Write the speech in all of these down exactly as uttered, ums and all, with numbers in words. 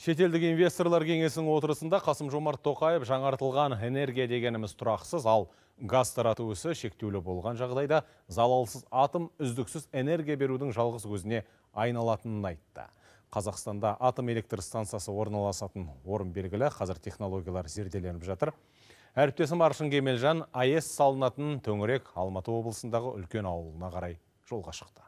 Шетелдік инвесторлар кеңесінің отырысында Қасым-Жомарт Тоқаев жаңартылған энергия дегеніміз тұрақсыз, ал газ тарату ісі шектеулі болған жағдайда залалсыз атом үздіксіз энергия берудің жалғыз көзіне айналатынын айтты. Қазақстанда атом электр станциясы орналасатын орын белгілі, қазір технологиялар зерделеніп жатыр. Әріптесім Аршын Кемелжан АЭС салынатын төңірек Алматы облысындағы үлкен ауылына қарай жолға шықты.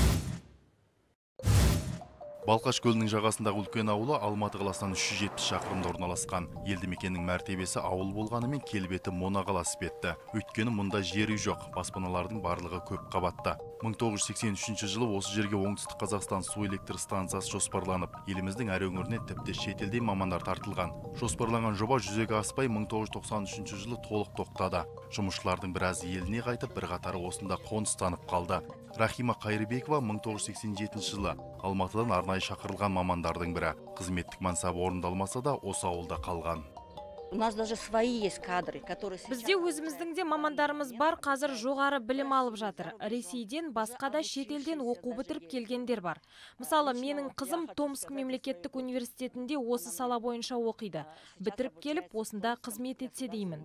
Балқаш көлінің жағасындағы үлкен ауылы Алматы қаласынан үш жүз жетпіс шақырымда орналасқан. Елді мекеннің мәртебесі ауыл болғанымен келбеті моноқала іспетті. Өйткені мұнда жер үй жоқ, баспаналардың барлығы көп қабатта. мың тоғыз жүз сексен үшінші жылы осы жерге оңтүстік Қазақстан су электр станциясы жоспарланып, еліміздің әр өңіріне тіпті шетелден мамандар тартылған. Жоспарланған жоба жүзеге аспай мың тоғыз жүз тоқсан үшінші жылы толық тоқтады. Жұмысшылардың біраз еліне қайтып, бірқатары осында қоныстанып қалды. Рахима Қайырбекова мың тоғыз жүз сексен жетінші жылы Алматыдан арнайы шақырылған мамандардың бірі. Қызметтік мансабы орындалмаса да, осы ауылда қалған. У нас даже свои есть кадры, которые... Бізде өзіміздің де мамандарымыз бар, қазір жоғары білім алып жатыр. Ресейден, басқа да шетелден оқу бітіріп келгендер бар. Мысалы, менің қызым Томск мемлекеттік университетінде осы сала бойынша оқиды. Бітіріп келіп, осында қызмет етсе деймін.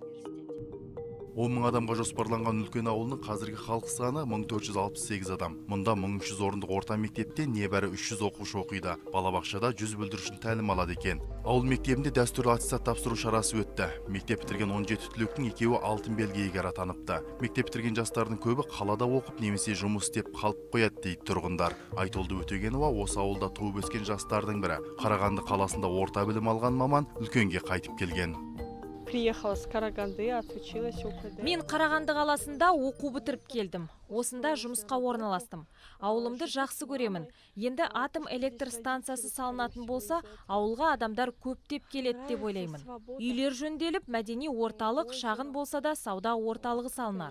он мың адамға жоспарланған үлкен ауылының қазіргі халық саны мың төрт жүз алпыс сегіз адам. Мұнда мың үш жүз орындық орта мектепте небәрі үш жүз оқушы оқиды. Балабақшада жүз бүлдіршін тәлім алады екен. Ауыл мектебінде дәстүрлі аттестат тапсыру шарасы өтті. Мектеп бітірген он жеті түлектің екеуі алтын белгі иегері атаныпты. Мектеп бітірген жастардың көбі қалада оқып немесе жұмыс істеп қалып қояды дейді тұрғындар. Айтолды Өтегенова осы ауылда туып өскен жастардың бірі. Қарағанды қаласында орта білім алған маман үлкенге қайтып келген. Приехала с Караганды, отучилась ОКД. Мен Қарағанды қаласында оқу бітіріп келдім. Осында жұмысқа орналастым. Ауылымды жақсы көремін. Енді атом электр станциясы салынатын болса, ауылға адамдар көптеп келеді деп ойлаймын. Үйлер жөнделіп, мәдени орталық, шағын болса да сауда орталығы салынар.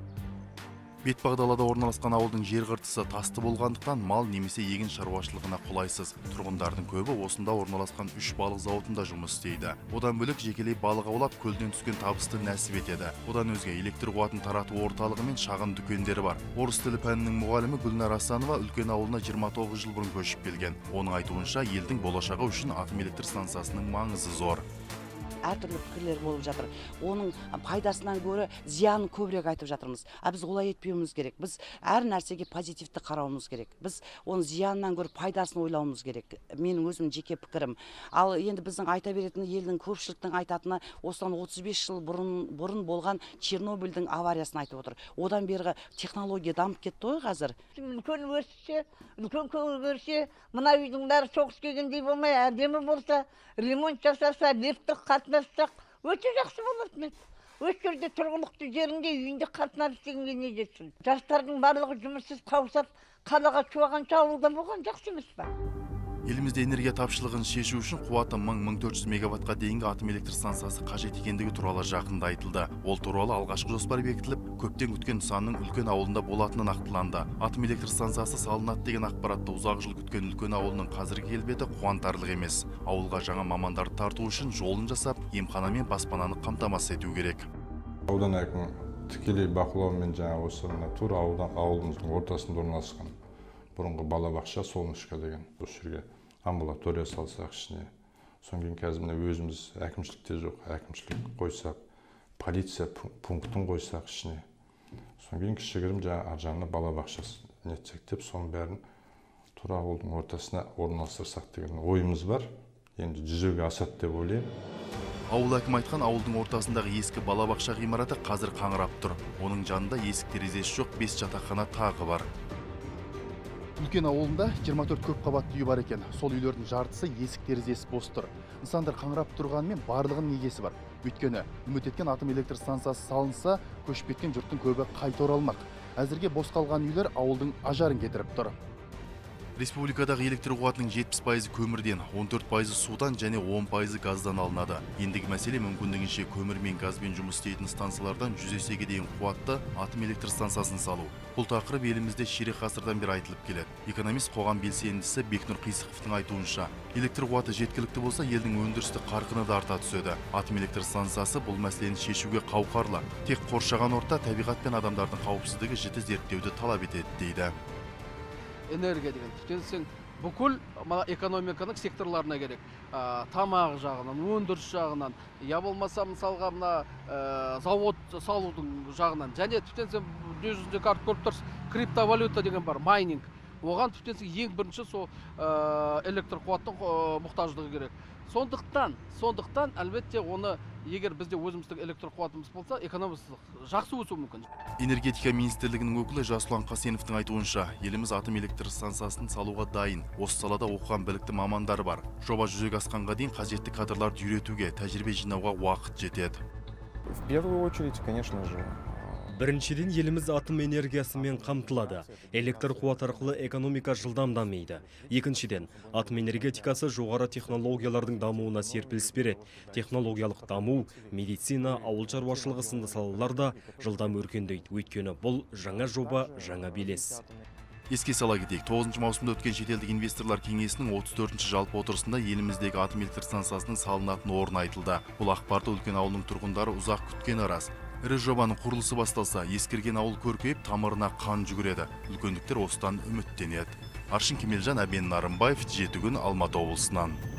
Бетпақдалада орналасқан ауылдың жер қыртысы тасты болғандықтан мал немесе егін шаруашылығына қолайсыз. Тұрғындардың көбі осында орналасқан үш балық зауытында жұмыс істейді. Одан бөлек жекелей балық аулап, көлден түскен табысты нәсіп етеді. Одан өзге электр қуатын тарату орталығы мен шағын дүкендері бар. Орыс тілі пәнінің мұғалімі Гүлнар Асанова үлкен ауылына жиырма тоғыз жыл бұрын көшіп келген. Оның айтуынша, елдің болашағы үшін атом электр станциясының маңызы зор. Әртүрлі пікірлер болып жатыр. Оның пайдасынан гөрі зиянын көбірек айтып жатырмыз. А біз олай етпеуіміз керек. Біз әр нәрсеге позитивті қарауымыз керек. Біз оның зиянынан гөрі пайдасын ойлауымыз керек. Менің өзім жеке пікірім. Ал енді біздің айта беретін елдің көпшіліктің айтатыны осыдан отыз бес жыл бұрын бұрын болған Чернобыльдің авариясын айтып отыр. Одан бергі технология дамып кетті ғой қазір. Үлкен өссе, үлкен көңіл көрсе, мына үйдің бәрі соғыс келгендей болмай, әдемі болса, ремонт жасаса, лифттік қатынастық, өте жақсы болады мен. Өз жерде тұрғылықты жерінде үйінде қатынар істегенге не жетсін. Жастардың барлығы жұмыссыз қаусап, қалаға шуағанша ауылда болған жақсы емес па? Елімізде энергия тапшылығын шешу үшін қуаты мың мың төрт жүз мегаваттқа дейінгі атом электр станциясы қажет екендігі туралы жақында айтылды. Ол туралы алғашқы жоспар бекітіліп, көптен күткен нысанның үлкен ауылында болатыны нақтыланды. Атом электр станциясы салынады деген ақпаратты ұзақ жыл күткен үлкен ауылының қазіргі келбеті қуантарлық емес. Ауылға жаңа мамандарды тарту үшін жолын жасап, емхана мен баспананы қамтамасыз ету керек. Аудан әкімі тікелей бақылаумен жаңа осы тура ауылымыздың ортасында орналасқан бұрынғы балабақша солнышко деген осы жерге амбулатория салсақ ішіне. Содан кейін қазір міне өзіміз әкімшілікте жоқ, әкімшілік қойсақ, полиция пунктін қойсақ ішіне. Содан кейін кішігірім жаңа аржағына балабақшасын нетсек деп, соның бәрін тура ауылдың ортасына орналастырсақ деген ойымыз бар. Енді жүзеге асады деп ойлаймын. Ауыл әкім айтқан ауылдың ортасындағы ескі балабақша ғимараты қазір қаңырап тұр. Оның жанында есік терезесі жоқ бес жатақхана тағы бар. Үлкен ауылында жиырма төрт көп қабатты үй бар екен. Сол үйлердің жартысы есік терезесі бос тұр. Нысандар қаңырап тұрғанымен барлығының негесі бар. Өйткені үміт еткен атом электр станциясы салынса, көшіп кеткен жұрттың көбі қайта оралмақ. Әзірге бос қалған үйлер ауылдың ажарын кетіріп тұр. Республикадағы электр қуатының жетпіс пайызы көмірден, он төрт пайызы судан және он пайызы газдан алынады. Ендігі мәселе мүмкіндігінше көмір мен газбен жұмыс істейтін станциялардан жүз есеге дейін қуатты атом электр станциясын салу. Бұл тақырып елімізде ширек ғасырдан бері айтылып келеді. Экономист қоғам белсендісі Бекнұр Қисықовтың айтуынша, электр қуаты жеткілікті болса, елдің өндірістік қарқыны да арта түседі. Атом электр станциясы бұл мәселені шешуге қауқарлы. Тек қоршаған орта, табиғат пен адамдардың қауіпсіздігі жіті зерттеуді талап етеді дейді. Энергия деген түтенсің, бүкіл экономиканың секторларына керек. Тамақ жағынан, өндіріс жағынан, я болмаса мысалға мына завод салудың жағынан. Және тіптен сен жүзінде қарт көріп тұрсыз, криптовалюта деген бар, майнинг. Оған тіптен ең бірінші сол электр қуаттың мұқтаждығы керек. Сондықтан, сондықтан әлбетте оны егер бізде өзіміздің электр қуатымыз болса, экономикасы жақсы өсуі мүмкін. Энергетика министрлігінің өкілі Жасұлан Қасеновтың айтуынша, еліміз атом электр станциясын салуға дайын. Осы салада оқыған білікті мамандар бар. Жоба жүзеге асқанға дейін қажетті кадрларды үйретуге, тәжірибе жинауға уақыт жетеді. В первую очередь, конечно же, Біріншіден, еліміз атом энергиясымен қамтылады. Электр қуат арқылы экономика жылдам дамиды. Екіншіден, атом энергетикасы жоғары технологиялардың дамуына серпіліс береді. Технологиялық даму, медицина, ауыл шаруашылығы сынды салаларда жылдам өркендейді. Өйткені бұл жаңа жоба, жаңа белес. Еске сала кетейік, тоғызыншы маусымда өткен шетелдік инвесторлар кеңесінің отыз төртінші жалпы отырысында еліміздегі атом электр станциясының салынатын орны айтылды. Бұл ақпарды үлкен ауылдың тұрғындары ұзақ күткен рас. Ірі жобаның құрылысы басталса, ескірген ауыл көркейіп, тамырына қан жүгіреді. Үлкендіктер осыдан үміттенеді. Аршын Кемелжан, Әбен Нарымбаев, жеті күн, Алматы облысынан.